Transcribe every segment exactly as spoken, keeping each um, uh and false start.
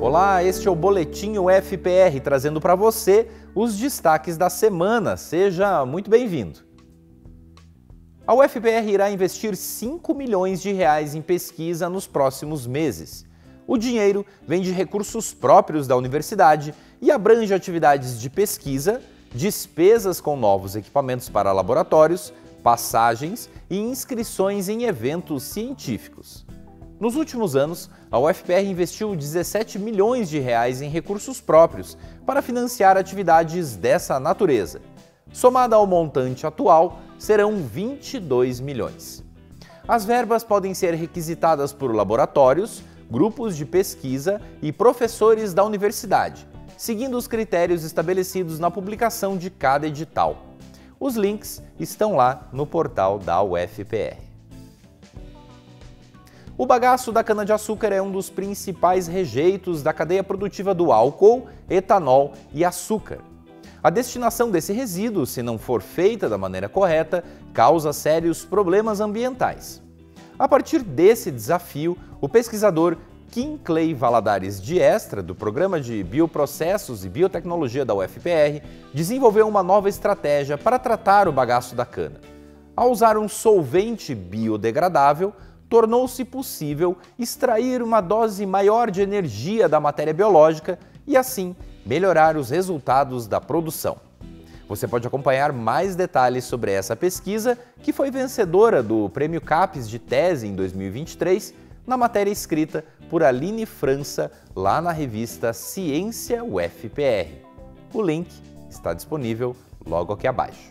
Olá, este é o Boletim U F P R, trazendo para você os destaques da semana. Seja muito bem-vindo. A U F P R irá investir cinco milhões de reais em pesquisa nos próximos meses. O dinheiro vem de recursos próprios da universidade e abrange atividades de pesquisa, despesas com novos equipamentos para laboratórios, passagens e inscrições em eventos científicos. Nos últimos anos, a U F P R investiu dezessete milhões de reais em recursos próprios para financiar atividades dessa natureza. Somada ao montante atual, serão vinte e dois milhões. As verbas podem ser requisitadas por laboratórios, grupos de pesquisa e professores da universidade, seguindo os critérios estabelecidos na publicação de cada edital. Os links estão lá no portal da U F P R. O bagaço da cana-de-açúcar é um dos principais rejeitos da cadeia produtiva do álcool, etanol e açúcar. A destinação desse resíduo, se não for feita da maneira correta, causa sérios problemas ambientais. A partir desse desafio, o pesquisador Kim Clay Valadares de Extra, do Programa de Bioprocessos e Biotecnologia da U F P R, desenvolveu uma nova estratégia para tratar o bagaço da cana. Ao usar um solvente biodegradável, tornou-se possível extrair uma dose maior de energia da matéria biológica e, assim, melhorar os resultados da produção. Você pode acompanhar mais detalhes sobre essa pesquisa, que foi vencedora do Prêmio CAPES de Tese em dois mil e vinte e três, na matéria escrita por Aline França, lá na revista Ciência U F P R. O link está disponível logo aqui abaixo.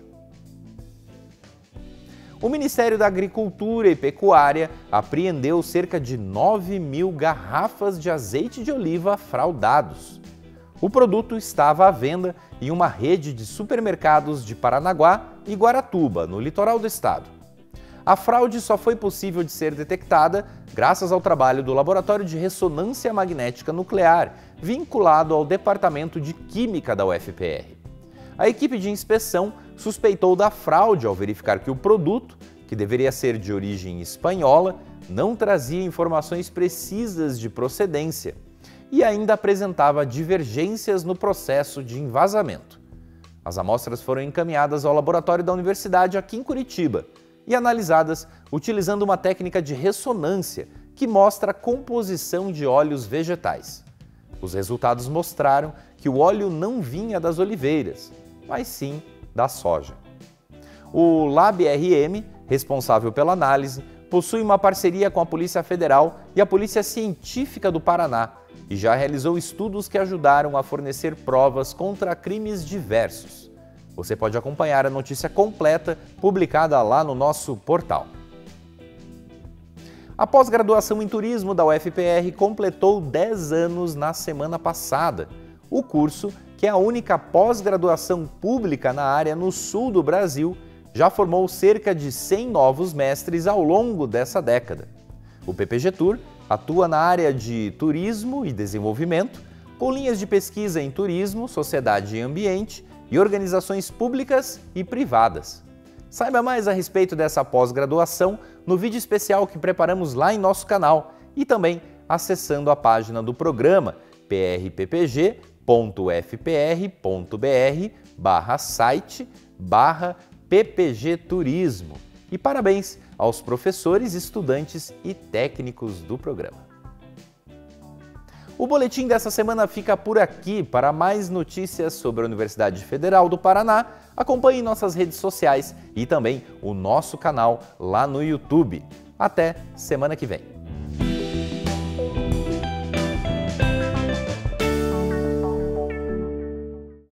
O Ministério da Agricultura e Pecuária apreendeu cerca de nove mil garrafas de azeite de oliva fraudados. O produto estava à venda em uma rede de supermercados de Paranaguá e Guaratuba, no litoral do estado. A fraude só foi possível de ser detectada graças ao trabalho do Laboratório de Ressonância Magnética Nuclear, vinculado ao Departamento de Química da U F P R. A equipe de inspeção suspeitou da fraude ao verificar que o produto, que deveria ser de origem espanhola, não trazia informações precisas de procedência e ainda apresentava divergências no processo de envasamento. As amostras foram encaminhadas ao laboratório da universidade aqui em Curitiba e analisadas utilizando uma técnica de ressonância que mostra a composição de óleos vegetais. Os resultados mostraram que o óleo não vinha das oliveiras, mas sim da soja. O LabRM, responsável pela análise, possui uma parceria com a Polícia Federal e a Polícia Científica do Paraná e já realizou estudos que ajudaram a fornecer provas contra crimes diversos. Você pode acompanhar a notícia completa publicada lá no nosso portal. A pós-graduação em turismo da U F P R completou dez anos na semana passada. O curso, que é a única pós-graduação pública na área no sul do Brasil, já formou cerca de cem novos mestres ao longo dessa década. O P P G Tour atua na área de turismo e desenvolvimento, com linhas de pesquisa em turismo, sociedade e ambiente e organizações públicas e privadas. Saiba mais a respeito dessa pós-graduação no vídeo especial que preparamos lá em nosso canal e também acessando a página do programa p r p p g ponto u f p r ponto b r barra site barra p p g turismo. E parabéns aos professores, estudantes e técnicos do programa. O boletim dessa semana fica por aqui. Para mais notícias sobre a Universidade Federal do Paraná, acompanhe nossas redes sociais e também o nosso canal lá no YouTube. Até semana que vem.